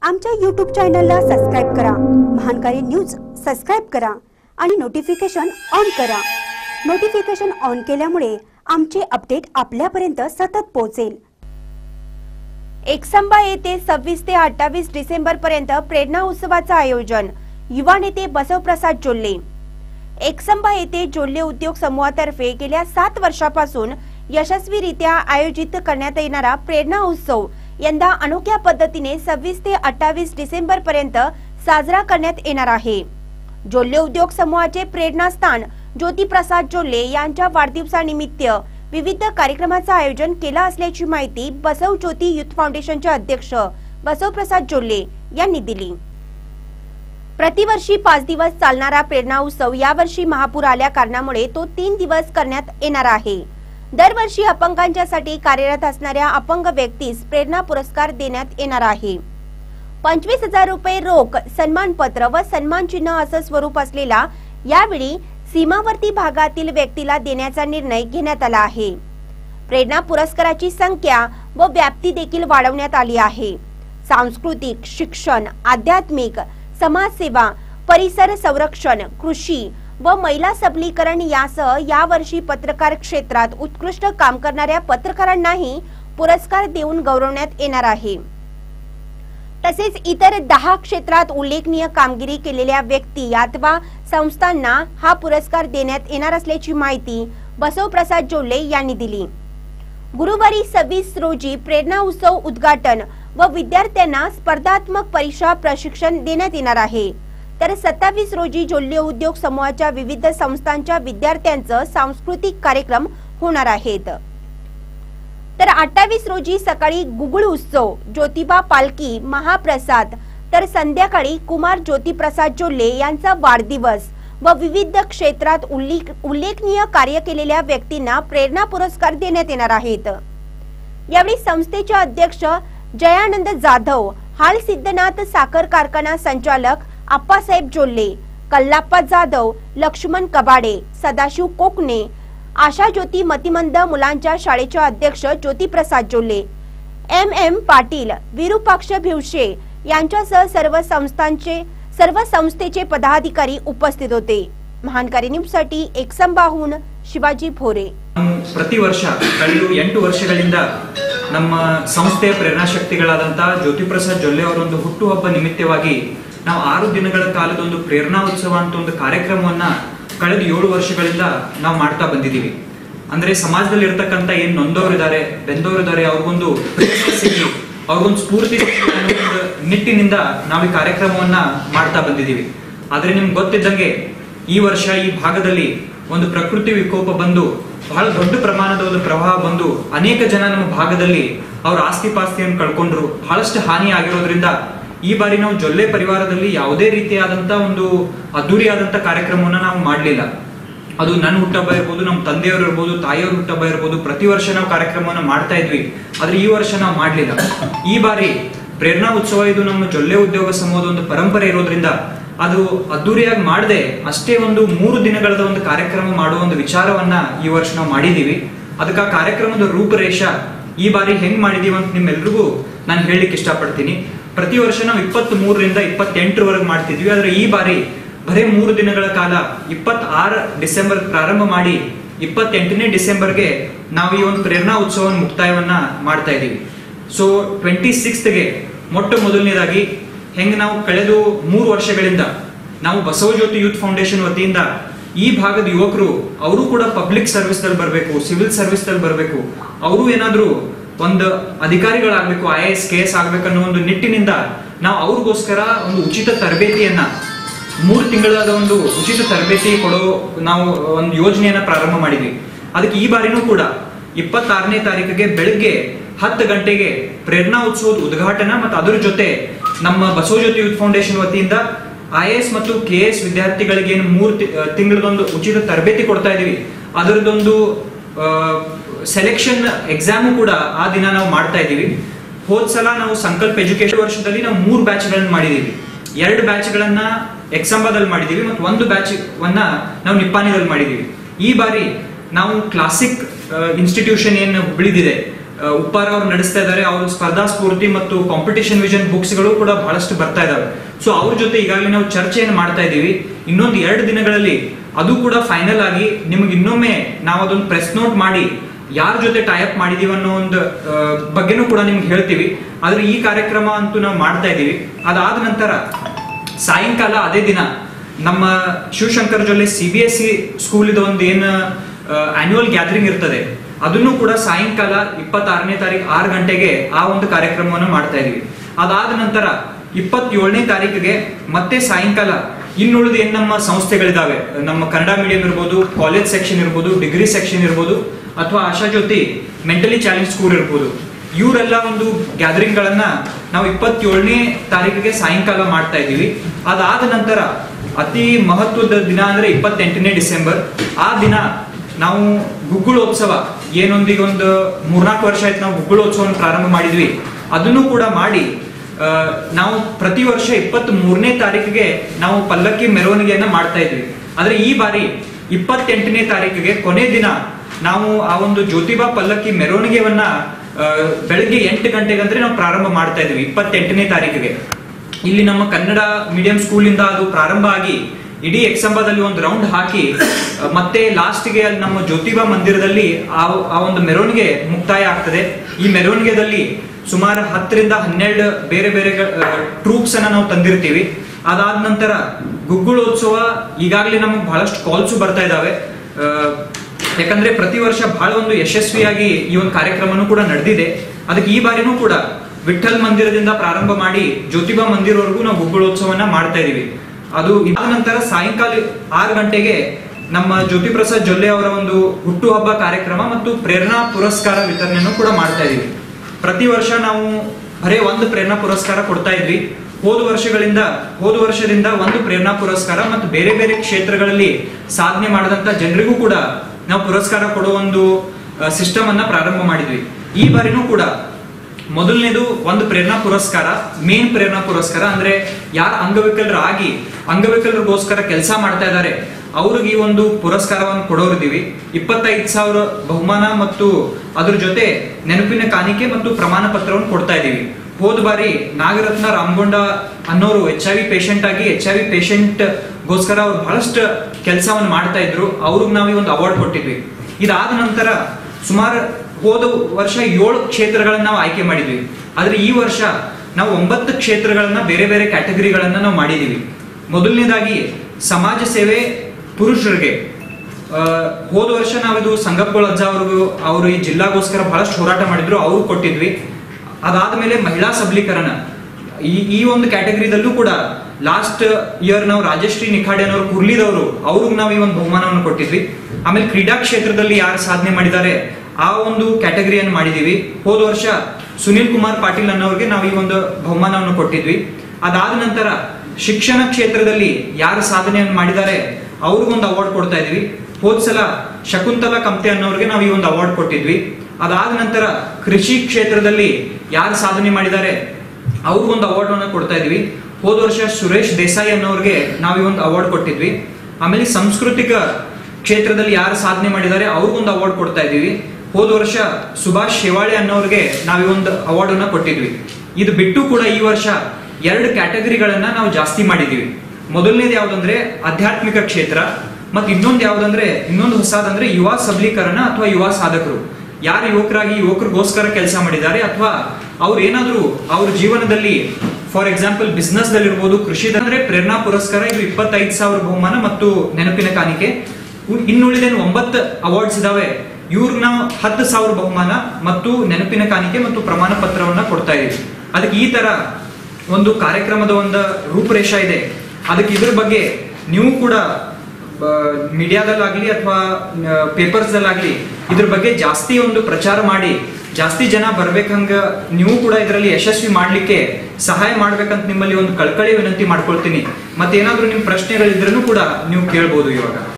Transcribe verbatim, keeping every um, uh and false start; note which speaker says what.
Speaker 1: आमच्या यूट्यूब चॅनलला सबस्क्राइब करा, महानकारी न्यूज सबस्क्राइब करा आणि नोटिफिकेशन ऑन करा। नोटिफिकेशन ऑन केल्यामुळे आमचे अपडेट आपल्यापर्यंत सतत पोहोचेल। एकसंबा येथे सव्वीस ते अठ्ठावीस डिसेंबर पर्यंत प्रेरणा उत्सवाचे आयोजन, युवा नेते बसवप्रसाद जोल्ले। एकसंबा येथे जोल्ले उद्योग समूहातर्फे गेल्या सात वर्षापासून यशस्वीरित्या आयोजित करण्यात येणारा प्रेरणा उत्सव यंदा अनोख्या पद्धतीने सव्वीस ते अठ्ठावीस डिसेंबर पर्यंत साजरा करण्यात येणार आहे। जोल्ले उद्योग समूहाचे प्रेरणास्थान ज्योतिप्रसाद जोल्ले यांच्या वाढदिवसानिमित्त विविध कार्यक्रमाचे आयोजन केले असल्याची माहिती बसव ज्योती युथ फाउंडेशनचे अध्यक्ष बसवप्रसाद जोल्ले यांनी दिली। प्रतिवर्षी पाच दिवस चालणारा प्रेरणा उत्सव यावर्षी महापूर आल्या कारणामुळे तो तीन दिवस करण्यात येणार आहे। दरवर्षी अपंगांच्यासाठी कार्यरत असणाऱ्या अपंग व्यक्तीस प्रेरणा पुरस्कार देण्यात येणार आहे। पंचवीस हजार रुपये रोख, सन्मानपत्र व सन्मान चिन्ह असं स्वरूप असलेला यावेळी सीमावर्ती भागातील व्यक्तीला देण्याचा निर्णय घेण्यात आला आहे। प्रेरणा पुरस्काराची संख्या व व्याप्ती देखील वाढवण्यात आली आहे। सांस्कृतिक, शिक्षण, आध्यात्मिक, समाजसेवा, परिसर संरक्षण, कृषी व महिला सबलीकरण यासह यावर्षी पत्रकार क्षेत्रात उत्कृष्ट काम करणाऱ्या पत्रकारांनाही पुरस्कार देऊन गौरवण्यात येणार आहे। तसेच इतर दहा क्षेत्रात उल्लेखनीय कामगिरी केलेल्या व्यक्ती अथवा संस्थांना हा पुरस्कार देण्यात येणार असल्याची माहिती बसवप्रसाद जोल्ले यांनी दिली। गुरुवारी सव्वीस रोजी प्रेरणा उत्सव उद्घाटन व विद्यार्थ्यांना स्पर्धात्मक परीक्षा प्रशिक्षण देण्यात येणार आहे। तर सत्तावीस रोजी जोल्ले उद्योग समूहाच्या विविध संस्थांच्या विद्यार्थ्यांचे सांस्कृतिक कार्यक्रम होणार आहेत। तर अठ्ठावीस रोजी सकाळी गुगळ उत्सव, ज्योतिबा पालखी, महाप्रसाद, तर संध्याकाळी कुमार ज्योतिप्रसाद जोल्ले यांचा वाढदिवस व विविध क्षेत्रात उल्लेख उल्लेखनीय कार्य केलेल्या व्यक्तींना प्रेरणा पुरस्कार देण्यात येणार आहेत। यावेळी संस्थेचे अध्यक्ष जयानंद जाधव, हाल सिद्धनाथ साखर कारखाना संचालक आप्पासाहेब जोल्ले, कल्लाप्पा जाधव, लक्ष्मण कबाडे, सदाशिव कोकणे, आशा ज्योती मतिमंद मुलांच्या शाळेचे अध्यक्ष ज्योतिप्रसाद जोल्ले, एम एम पाटील, विरूपाक्ष भिवशे यांच्यासह सर्व संस्थांचे सर्व संस्थेचे पदाधिकारी उपस्थित होते। महानकारी न्यूज साठी एकसंबाहून शिवाजी भोरे।
Speaker 2: ಪ್ರತಿ ವರ್ಷ ಕಳೆದ ಎಂಟು ವರ್ಷಗಳಿಂದ ನಮ್ಮ ಸಂಸ್ಥೆಯ ಪ್ರೇರಣಾಶಕ್ತಿಗಳಾದಂತ ಜ್ಯೋತಿಪ್ರಸಾದ್ ಜೊಲ್ಲೆ ಅವರ ಒಂದು ಹುಟ್ಟುಹಬ್ಬ ನಿಮಿತ್ತವಾಗಿ ನಾವು ಆರು ದಿನಗಳ ಕಾಲದ ಒಂದು ಪ್ರೇರಣಾ ಉತ್ಸವ ಅಂತ ಒಂದು ಕಾರ್ಯಕ್ರಮವನ್ನ ಕಳೆದ ಏಳು ವರ್ಷಗಳಿಂದ ನಾವು ಮಾಡ್ತಾ ಬಂದಿದ್ದೀವಿ। ಅಂದ್ರೆ ಸಮಾಜದಲ್ಲಿ ಇರತಕ್ಕಂತ ಏನು ನೊಂದವರು ಇದ್ದಾರೆ, ಬೆಂದವರು ಇದ್ದಾರೆ, ಅವ್ರಿಗೊಂದು ಪ್ರೇರಣೆ ಸಿಗಲಿ, ಅವ್ರಿಗೊಂದು ಸ್ಫೂರ್ತಿ ಸಿಗಲಿ ಅನ್ನೋ ನಿಟ್ಟಿನಿಂದ ನಾವು ಈ ಕಾರ್ಯಕ್ರಮವನ್ನ ಮಾಡ್ತಾ ಬಂದಿದ್ದೀವಿ। ಆದ್ರೆ ನಿಮ್ಗೆ ಗೊತ್ತಿದ್ದಂಗೆ ಈ ವರ್ಷ ಈ ಭಾಗದಲ್ಲಿ ಒಂದು ಪ್ರಕೃತಿ ವಿಕೋಪ ಬಂದು ಬಹಳ ದೊಡ್ಡ ಪ್ರಮಾಣದ ಒಂದು ಪ್ರವಾಹ ಬಂದು ಅನೇಕ ಜನ ನಮ್ಮ ಭಾಗದಲ್ಲಿ ಅವರ ಆಸ್ತಿ ಪಾಸ್ತಿಯನ್ನು ಕಳ್ಕೊಂಡ್ರು, ಬಹಳಷ್ಟು ಹಾನಿ ಆಗಿರೋದ್ರಿಂದ ಈ ಬಾರಿ ನಾವು ಜೊಲ್ಲೆ ಪರಿವಾರದಲ್ಲಿ ಯಾವುದೇ ರೀತಿಯಾದಂತ ಒಂದು ಅದ್ದೂರಿಯಾದಂತ ಕಾರ್ಯಕ್ರಮವನ್ನ ನಾವು ಮಾಡಲಿಲ್ಲ। ಅದು ನನ್ನ ಹುಟ್ಟಹಬ್ಬ ಇರ್ಬೋದು, ನಮ್ಮ ತಂದೆಯವರು ಇರ್ಬೋದು, ತಾಯಿಯವ್ರ ಹುಟ್ಟಹಬ್ಬ ಇರ್ಬೋದು, ಪ್ರತಿ ವರ್ಷ ನಾವು ಕಾರ್ಯಕ್ರಮವನ್ನ ಮಾಡ್ತಾ ಇದ್ವಿ, ಆದ್ರೆ ಈ ವರ್ಷ ನಾವು ಮಾಡಲಿಲ್ಲ। ಈ ಬಾರಿ ಪ್ರೇರಣಾ ಉತ್ಸವ ಇದು ನಮ್ಮ ಜೊಲ್ಲೆ ಉದ್ಯೋಗ ಸಮೂಹದ ಒಂದು ಪರಂಪರೆ ಇರೋದ್ರಿಂದ ಅದು ಅದ್ದೂರಿಯಾಗಿ ಮಾಡದೆ ಅಷ್ಟೇ ಒಂದು ಮೂರು ದಿನಗಳ ಒಂದು ಕಾರ್ಯಕ್ರಮ ಮಾಡುವ ಒಂದು ವಿಚಾರವನ್ನ ಈ ವರ್ಷ ನಾವು ಮಾಡಿದೀವಿ। ಅದಕ್ಕೆ ಆ ಕಾರ್ಯಕ್ರಮದ ರೂಪರೇಷ ಈ ಬಾರಿ ಹೆಂಗ್ ಮಾಡಿದೀವಿ ಅಂತ ನಿಮ್ಮೆಲ್ರಿಗೂ ನಾನು ಹೇಳಲಿಕ್ಕೆ ಇಷ್ಟಪಡ್ತೀನಿ। ಪ್ರತಿ ವರ್ಷ ನಾವು ಇಪ್ಪತ್ತ್ ಮೂರರಿಂದ ಇಪ್ಪತ್ತೆಂಟರವರೆಗೆ ಮಾಡ್ತಿದ್ವಿ, ಆದ್ರೆ ಈ ಬಾರಿ ಬರೀ ಮೂರು ದಿನಗಳ ಕಾಲ ಇಪ್ಪತ್ತಾರು ಡಿಸೆಂಬರ್ ಪ್ರಾರಂಭ ಮಾಡಿ ಇಪ್ಪತ್ತೆಂಟನೇ ಡಿಸೆಂಬರ್ಗೆ ನಾವು ಈ ಒಂದು ಪ್ರೇರಣಾ ಉತ್ಸವ ಮುಕ್ತಾಯವನ್ನ ಮಾಡ್ತಾ ಇದ್ದೀವಿ। ಸೊ ಟ್ವೆಂಟಿ ಸಿಕ್ಸ್ತ್ಗೆ ಮೊಟ್ಟ ಮೊದಲನೇದಾಗಿ ಹೆಂಗ್ ನಾವು ಕಳೆದ ಮೂರು ವರ್ಷಗಳಿಂದ ನಾವು ಬಸವಜ್ಯೋತಿ ಯೂತ್ ಫೌಂಡೇಶನ್ ವತಿಯಿಂದ ಈ ಭಾಗದ ಯುವಕರು ಅವರು ಕೂಡ ಪಬ್ಲಿಕ್ ಸರ್ವಿಸ್ ದಲ್ಲಿ ಬರಬೇಕು, ಸಿವಿಲ್ ಸರ್ವಿಸ್ ದಲ್ಲಿ ಬರಬೇಕು, ಅವರು ಏನಾದ್ರೂ ಒಂದು ಅಧಿಕಾರಿಗಳಾಗಬೇಕು, I A S K S ಆಗ್ಬೇಕನ್ನೋ ಒಂದು ನಿಟ್ಟಿನಿಂದ ನಾವು ಅವ್ರಿಗೋಸ್ಕರ ಒಂದು ಉಚಿತ ತರಬೇತಿಯನ್ನ ಮೂರು ತಿಂಗಳಾದ ಒಂದು ಉಚಿತ ತರಬೇತಿ ಕೊಡೋ ನಾವು ಒಂದು ಯೋಜನೆಯನ್ನ ಪ್ರಾರಂಭ ಮಾಡಿದ್ವಿ। ಅದಕ್ಕೆ ಈ ಬಾರಿನೂ ಕೂಡ ಇಪ್ಪತ್ತಾರನೇ ತಾರೀಕಿಗೆ ಬೆಳಗ್ಗೆ ಹತ್ತು ಗಂಟೆಗೆ ಪ್ರೇರಣಾ ಉತ್ಸವದ ಉದ್ಘಾಟನಾ ಮತ್ತು ಅದರ ಜೊತೆ ನಮ್ಮ ಬಸವಜ್ಯೋತಿ ಯೂತ್ ಫೌಂಡೇಶನ್ ವತಿಯಿಂದ ಐ ಎ ಎಸ್ ಮತ್ತು ಕೆ ಎಸ್ ವಿದ್ಯಾರ್ಥಿಗಳಿಗೆ ಏನು ಮೂರು ತಿಂಗಳದೊಂದು ಉಚಿತ ತರಬೇತಿ ಕೊಡ್ತಾ ಇದೀವಿ, ಅದರದೊಂದು ಸೆಲೆಕ್ಷನ್ ಎಕ್ಸಾಮು ಕೂಡ ಆ ದಿನ ನಾವು ಮಾಡ್ತಾ ಇದ್ದೀವಿ। ಹೋದ್ ಸಲ ನಾವು ಸಂಕಲ್ಪ ಎಜುಕೇಶನ್ ವರ್ಷದಲ್ಲಿ ನಾವು ಮೂರು ಬ್ಯಾಚ್ ಗಳನ್ನ ಮಾಡಿದೀವಿ, ಎರಡು ಬ್ಯಾಚ್ ಗಳನ್ನ ಎಕ್ಸಂಬಾದಲ್ಲಿ ಮಾಡಿದೀವಿ ಮತ್ತು ಒಂದು ಬ್ಯಾಚ್ ವನ್ನ ನಾವು ನಿಪ್ಪಾಣಿದಲ್ಲಿ ಮಾಡಿದೀವಿ। ಈ ಬಾರಿ ನಾವು ಕ್ಲಾಸಿಕ್ ಇನ್ಸ್ಟಿಟ್ಯೂಷನ್ ಏನು ಹುಬ್ಳಿದಿದೆ ಉಪ್ಪಾರ ಅವರು ನಡೆಸ್ತಾ ಇದ್ದಾರೆ. ಅವರು ಸ್ಪರ್ಧಾ ಸ್ಫೂರ್ತಿ ಮತ್ತು ಕಾಂಪಿಟೇಷನ್ ವಿಷನ್ ಬುಕ್ಸ್ ಗಳು ಕೂಡ ಬಹಳಷ್ಟು ಬರ್ತಾ ಇದಾವೆ. ಸೊ ಅವ್ರ ಜೊತೆ ಈಗಾಗಲೇ ನಾವು ಚರ್ಚೆಯನ್ನು ಮಾಡ್ತಾ ಇದ್ದೀವಿ. ಇನ್ನೊಂದು ಎರಡು ದಿನಗಳಲ್ಲಿ ಅದು ಕೂಡ ಫೈನಲ್ ಆಗಿ ನಿಮ್ಗೆ ಇನ್ನೊಮ್ಮೆ ನಾವು ಅದೊಂದು ಪ್ರೆಸ್ ನೋಟ್ ಮಾಡಿ ಯಾರ ಜೊತೆ ಟೈಅಪ್ ಮಾಡಿದೀವಿ ಅನ್ನೋ ಒಂದು ಬಗ್ಗೆನೂ ಕೂಡ ನಿಮ್ಗೆ ಹೇಳ್ತೀವಿ. ಆದ್ರೆ ಈ ಕಾರ್ಯಕ್ರಮ ಅಂತೂ ನಾವು ಮಾಡ್ತಾ ಇದ್ದೀವಿ. ಅದಾದ ನಂತರ ಸಾಯಂಕಾಲ ಅದೇ ದಿನ ನಮ್ಮ Shivashankar Jolle C B S C school ಇದು ಒಂದು ಏನು ಆನ್ಯುವಲ್ ಗ್ಯಾದರಿಂಗ್ ಇರ್ತದೆ, ಅದನ್ನು ಕೂಡ ಸಾಯಂಕಾಲ ಇಪ್ಪತ್ತಾರನೇ ತಾರೀಕು ಆರು ಗಂಟೆಗೆ ಆ ಒಂದು ಕಾರ್ಯಕ್ರಮವನ್ನು ಮಾಡ್ತಾ ಇದೀವಿ. ಅದಾದ ನಂತರ ಇಪ್ಪತ್ತೇಳನೇ ತಾರೀಕಿಗೆ ಮತ್ತೆ ಸಾಯಂಕಾಲ ಇನ್ನುಳಿದ ಏನ್ ನಮ್ಮ ಸಂಸ್ಥೆಗಳಿದಾವೆ, ನಮ್ಮ ಕನ್ನಡ ಮೀಡಿಯಂ ಇರ್ಬೋದು, ಕಾಲೇಜ್ ಸೆಕ್ಷನ್ ಇರ್ಬೋದು, ಡಿಗ್ರಿ ಸೆಕ್ಷನ್ ಇರ್ಬೋದು, ಅಥವಾ Asha Jyoti mentally challenge school ಇರ್ಬೋದು, ಇವರೆಲ್ಲ ಒಂದು ಗ್ಯಾದರಿಂಗ್ ಗಳನ್ನ ನಾವು ಇಪ್ಪತ್ತೇಳನೇ ತಾರೀಕಿಗೆ ಸಾಯಂಕಾಲ ಮಾಡ್ತಾ ಇದ್ದೀವಿ. ಅದಾದ ನಂತರ ಅತಿ ಮಹತ್ವದ ದಿನ ಅಂದ್ರೆ ಇಪ್ಪತ್ತೆಂಟನೇ ಡಿಸೆಂಬರ್. ಆ ದಿನ ನಾವು ಗುಗ್ಗುಳೋತ್ಸವ, ಏನೊಂದೀಗ ಒಂದು ಮೂರ್ನಾಲ್ಕು ವರ್ಷ ಆಯ್ತು ನಾವು ಗುಗ್ಗುಳೋತ್ಸವವನ್ನು ಪ್ರಾರಂಭ ಮಾಡಿದ್ವಿ, ಅದನ್ನು ಕೂಡ ಮಾಡಿ ನಾವು ಪ್ರತಿ ವರ್ಷ ಇಪ್ಪತ್ತ್ ಮೂರನೇ ತಾರೀಕಿಗೆ ನಾವು ಪಲ್ಲಕ್ಕಿ ಮೆರವಣಿಗೆಯನ್ನ ಮಾಡ್ತಾ ಇದ್ವಿ. ಆದ್ರೆ ಈ ಬಾರಿ ಇಪ್ಪತ್ತೆಂಟನೇ ತಾರೀಕಿಗೆ ಕೊನೆ ದಿನ ನಾವು ಆ ಒಂದು ಜ್ಯೋತಿಬಾ ಪಲ್ಲಕ್ಕಿ ಮೆರವಣಿಗೆಯನ್ನ ಬೆಳಗ್ಗೆ ಎಂಟು ಗಂಟೆಗೆ ಅಂದ್ರೆ ನಾವು ಪ್ರಾರಂಭ ಮಾಡ್ತಾ ಇದ್ವಿ ಇಪ್ಪತ್ತೆಂಟನೇ ತಾರೀಕಿಗೆ. ಇಲ್ಲಿ ನಮ್ಮ ಕನ್ನಡ ಮೀಡಿಯಂ ಸ್ಕೂಲ್ ಇಂದ ಅದು ಪ್ರಾರಂಭ ಆಗಿ ಇಡೀ ಎಕ್ಸಂಬದಲ್ಲಿ ಒಂದು ರೌಂಡ್ ಹಾಕಿ ಮತ್ತೆ ಲಾಸ್ಟ್ಗೆ ಅಲ್ಲಿ ನಮ್ಮ ಜ್ಯೋತಿಬಾ ಮಂದಿರದಲ್ಲಿ ಆ ಆ ಒಂದು ಮೆರವಣಿಗೆ ಮುಕ್ತಾಯ ಆಗ್ತದೆ. ಈ ಮೆರವಣಿಗೆದಲ್ಲಿ ಸುಮಾರು ಹತ್ತರಿಂದ ಹನ್ನೆರಡು ಬೇರೆ ಬೇರೆ ಟ್ರೂಪ್ಸ್ ಅನ್ನ ನಾವು ತಂದಿರ್ತೀವಿ. ಅದಾದ ನಂತರ ಗುಗ್ಗುಳೋತ್ಸವ ಈಗಾಗಲೇ ನಮಗೆ ಬಹಳಷ್ಟು ಕಾಲ್ಸು ಬರ್ತಾ ಇದಾವೆ. ಯಾಕಂದ್ರೆ ಪ್ರತಿ ವರ್ಷ ಬಹಳ ಒಂದು ಯಶಸ್ವಿಯಾಗಿ ಈ ಒಂದು ಕಾರ್ಯಕ್ರಮನೂ ಕೂಡ ನಡೆದಿದೆ. ಅದಕ್ಕೆ ಈ ಬಾರಿನೂ ಕೂಡ ವಿಠಲ್ ಮಂದಿರದಿಂದ ಪ್ರಾರಂಭ ಮಾಡಿ ಜ್ಯೋತಿಬಾ ಮಂದಿರವರೆಗೂ ನಾವು ಗುಗ್ಗುಳೋತ್ಸವನ ಮಾಡ್ತಾ ಇದೀವಿ. ಅದು ಇದಾದ ನಂತರ ಸಾಯಂಕಾಲ ಆರು ಗಂಟೆಗೆ ನಮ್ಮ ಜ್ಯೋತಿ ಪ್ರಸಾದ್ ಜೊಲ್ಲೆ ಅವರ ಒಂದು ಹುಟ್ಟುಹಬ್ಬ ಕಾರ್ಯಕ್ರಮ ಮತ್ತು ಪ್ರೇರಣಾ ಪುರಸ್ಕಾರ ವಿತರಣೆಯನ್ನು ಕೂಡ ಮಾಡ್ತಾ ಇದೀವಿ. ಪ್ರತಿ ವರ್ಷ ನಾವು ಬರೇ ಒಂದು ಪ್ರೇರಣಾ ಪುರಸ್ಕಾರ ಕೊಡ್ತಾ ಇದ್ವಿ. ಹೋದ ವರ್ಷಗಳಿಂದ ಹೋದ ವರ್ಷದಿಂದ ಒಂದು ಪ್ರೇರಣಾ ಪುರಸ್ಕಾರ ಮತ್ತು ಬೇರೆ ಬೇರೆ ಕ್ಷೇತ್ರಗಳಲ್ಲಿ ಸಾಧನೆ ಮಾಡಿದಂತ ಜನರಿಗೂ ಕೂಡ ನಾವು ಪುರಸ್ಕಾರ ಕೊಡುವ ಒಂದು ಸಿಸ್ಟಮ್ ಅನ್ನ ಪ್ರಾರಂಭ ಮಾಡಿದ್ವಿ. ಈ ಬಾರಿನೂ ಕೂಡ ಮೊದಲನೇದು ಒಂದು ಪ್ರೇರಣಾ ಪುರಸ್ಕಾರ, ಮೇನ್ ಪ್ರೇರಣಾ ಪುರಸ್ಕಾರ ಅಂದ್ರೆ ಯಾರ ಅಂಗವಿಕಲರಾಗಿ ಅಂಗವಿಕಲರಿಗೋಸ್ಕರ ಕೆಲಸ ಮಾಡ್ತಾ ಇದ್ದಾರೆ ಅವ್ರಿಗೆ ಈ ಒಂದು ಪುರಸ್ಕಾರವನ್ನು ಕೊಡೋರಿದ್ದೀವಿ. ಇಪ್ಪತ್ತೈದು ಸಾವಿರ ಬಹುಮಾನ ಮತ್ತು ಅದ್ರ ಜೊತೆ ನೆನಪಿನ ಕಾಣಿಕೆ ಮತ್ತು ಪ್ರಮಾಣ ಪತ್ರವನ್ನು ಕೊಡ್ತಾ ಇದ್ದೀವಿ. ಹೋದ ಬಾರಿ ನಾಗರತ್ನ ರಾಮಗೊಂಡ ಅನ್ನೋರು ಎಚ್ ಐ ವಿ ಪೇಷಂಟ್ ಆಗಿ ಎಚ್ ಐ ವಿ ಪೇಷಂಟ್ ಗೋಸ್ಕರ ಅವ್ರು ಬಹಳಷ್ಟು ಕೆಲಸವನ್ನು ಮಾಡ್ತಾ ಇದ್ರು, ಅವ್ರಿಗೆ ನಾವು ಈ ಒಂದು ಅವಾರ್ಡ್ ಕೊಟ್ಟಿದ್ವಿ. ಇದಾದ ನಂತರ ಸುಮಾರು ಹೋದ ವರ್ಷ ಏಳು ಕ್ಷೇತ್ರಗಳನ್ನ ನಾವು ಆಯ್ಕೆ ಮಾಡಿದ್ವಿ. ಆದ್ರೆ ಈ ವರ್ಷ ನಾವು ಒಂಬತ್ತು ಕ್ಷೇತ್ರಗಳನ್ನ ಬೇರೆ ಬೇರೆ ಕ್ಯಾಟಗರಿಗಳನ್ನ ನಾವು ಮಾಡಿದೀವಿ. ಮೊದಲನೇದಾಗಿ ಸಮಾಜ ಸೇವೆ ಪುರುಷರಿಗೆ ಹೋದ ವರ್ಷ ನಾವಿದು ಸಂಗಪ್ಪಳ ಅಜ್ಜ ಅವ್ರಿಗೂ ಅವರು ಈ ಜಿಲ್ಲಾಗೋಸ್ಕರ ಬಹಳಷ್ಟು ಹೋರಾಟ ಮಾಡಿದ್ರು, ಅವ್ರು ಕೊಟ್ಟಿದ್ವಿ. ಅದಾದ್ಮೇಲೆ ಮಹಿಳಾ ಸಬಲೀಕರಣ ಈ ಈ ಒಂದು ಕ್ಯಾಟಗರಿದಲ್ಲೂ ಕೂಡ ಲಾಸ್ಟ್ ಇಯರ್ ನಾವು ರಾಜಶ್ರೀ ನಿಖಾಡೆ ಅನ್ನೋರು ಕುರ್ಲಿದವರು ಅವ್ರಿಗೆ ನಾವು ಈ ಒಂದು ಬಹುಮಾನವನ್ನು ಕೊಟ್ಟಿದ್ವಿ. ಆಮೇಲೆ ಕ್ರೀಡಾ ಕ್ಷೇತ್ರದಲ್ಲಿ ಯಾರು ಸಾಧನೆ ಮಾಡಿದ್ದಾರೆ ಆ ಒಂದು ಕ್ಯಾಟಗರಿಯನ್ನು ಮಾಡಿದೀವಿ. ಹೋದ ವರ್ಷ ಸುನಿಲ್ ಕುಮಾರ್ ಪಾಟೀಲ್ ಅನ್ನೋರಿಗೆ ನಾವು ಈ ಒಂದು ಬಹುಮಾನವನ್ನು ಕೊಟ್ಟಿದ್ವಿ. ಅದಾದ ನಂತರ ಶಿಕ್ಷಣ ಕ್ಷೇತ್ರದಲ್ಲಿ ಯಾರು ಸಾಧನೆಯನ್ನು ಮಾಡಿದ್ದಾರೆ ಅವ್ರಿಗೊಂದು ಅವಾರ್ಡ್ ಕೊಡ್ತಾ ಇದ್ವಿ. ಹೋದ ಸಲ ಶಕುಂತಲಾ ಕಮ್ತೆ ಅನ್ನೋರಿಗೆ ನಾವು ಈ ಒಂದು ಅವಾರ್ಡ್ ಕೊಟ್ಟಿದ್ವಿ. ಅದಾದ ನಂತರ ಕೃಷಿ ಕ್ಷೇತ್ರದಲ್ಲಿ ಯಾರು ಸಾಧನೆ ಮಾಡಿದ್ದಾರೆ ಅವ್ರಿಗೊಂದು ಅವಾರ್ಡ್ ಅನ್ನು ಕೊಡ್ತಾ ಇದ್ವಿ. ಹೋದ ವರ್ಷ ಸುರೇಶ್ ದೇಸಾಯಿ ಅನ್ನೋರಿಗೆ ನಾವು ಈ ಒಂದು ಅವಾರ್ಡ್ ಕೊಟ್ಟಿದ್ವಿ. ಆಮೇಲೆ ಸಾಂಸ್ಕೃತಿಕ ಕ್ಷೇತ್ರದಲ್ಲಿ ಯಾರು ಸಾಧನೆ ಮಾಡಿದ್ದಾರೆ ಅವ್ರಿಗೊಂದು ಅವಾರ್ಡ್ ಕೊಡ್ತಾ ಇದೀವಿ. ಹೋದ ವರ್ಷ ಸುಭಾಷ್ ಶೇವಾಳೆ ಅನ್ನೋರಿಗೆ ನಾವು ಈ ಒಂದು ಅವಾರ್ಡ್ ಅನ್ನ ಕೊಟ್ಟಿದ್ವಿ. ಇದು ಬಿಟ್ಟು ಕೂಡ ಈ ವರ್ಷ ಎರಡು ಕ್ಯಾಟಗರಿಗಳನ್ನ ನಾವು ಜಾಸ್ತಿ ಮಾಡಿದೀವಿ. ಮೊದಲನೇದು ಯಾವ್ದಂದ್ರೆ ಆಧ್ಯಾತ್ಮಿಕ ಕ್ಷೇತ್ರ, ಮತ್ತೆ ಇನ್ನೊಂದು ಯಾವ್ದಂದ್ರೆ ಇನ್ನೊಂದು ಹೊಸದಂದ್ರೆ ಯುವ ಸಬಲೀಕರಣ ಅಥವಾ ಯುವ ಸಾಧಕರು. ಯಾರು ಯುವಕರಾಗಿ ಯುವಕರಿಗೋಸ್ಕರ ಕೆಲಸ ಮಾಡಿದ್ದಾರೆ ಅಥವಾ ಅವ್ರು ಏನಾದ್ರು ಅವ್ರ ಜೀವನದಲ್ಲಿ ಫಾರ್ ಎಕ್ಸಾಂಪಲ್ ಬಿಸ್ನೆಸ್ ದಲ್ಲಿರ್ಬೋದು, ಕೃಷಿ ಅಂದ್ರೆ ಪ್ರೇರಣಾ ಪುರಸ್ಕಾರ ಇದು ಇಪ್ಪತ್ತೈದು ಸಾವಿರ ಬಹುಮಾನ ಮತ್ತು ನೆನಪಿನ ಕಾಣಿಕೆ. ಇನ್ನುಳಿದೇನು ಒಂಬತ್ತು ಅವಾರ್ಡ್ಸ್ ಇದಾವೆ, ಇವ್ರಿಗೆ ನಾವು ಹತ್ತು ಸಾವಿರ ಬಹುಮಾನ ಮತ್ತು ನೆನಪಿನ ಕಾಣಿಕೆ ಮತ್ತು ಪ್ರಮಾಣ ಪತ್ರವನ್ನ ಕೊಡ್ತಾ ಇದೀವಿ. ಅದಕ್ಕೆ ಈ ತರ ಒಂದು ಕಾರ್ಯಕ್ರಮದ ಒಂದು ರೂಪರೇಷೆ ಇದೆ. ಅದಕ್ಕೆ ಇದ್ರ ಬಗ್ಗೆ ನೀವು ಕೂಡ ಮೀಡಿಯಾದಲ್ಲಾಗ್ಲಿ ಅಥವಾ ಪೇಪರ್ಸ್ ದಲ್ಲಾಗ್ಲಿ ಇದ್ರ ಬಗ್ಗೆ ಜಾಸ್ತಿ ಒಂದು ಪ್ರಚಾರ ಮಾಡಿ ಜಾಸ್ತಿ ಜನ ಬರ್ಬೇಕಂಗ ನೀವು ಕೂಡ ಇದರಲ್ಲಿ ಯಶಸ್ವಿ ಮಾಡ್ಲಿಕ್ಕೆ ಸಹಾಯ ಮಾಡ್ಬೇಕಂತ ನಿಮ್ಮಲ್ಲಿ ಒಂದು ಕಳ್ಕಳಿ ವಿನಂತಿ ಮಾಡ್ಕೊಳ್ತೀನಿ. ಮತ್ತೇನಾದ್ರೂ ನಿಮ್ ಪ್ರಶ್ನೆಗಳಿದ್ರೂ ಕೂಡ ನೀವು ಕೇಳ್ಬೋದು ಇವಾಗ.